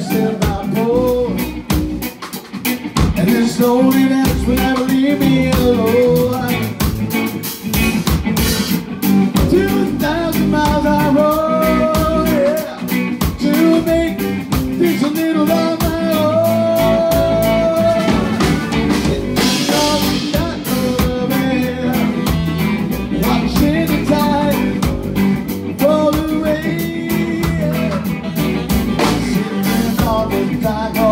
in my pole. And this loneliness will never leave me alone. 2,000 miles I rode, yeah, to make this a little on my own. Sitting on the dock of the bay, watching the tide roll away. Sitting on the dock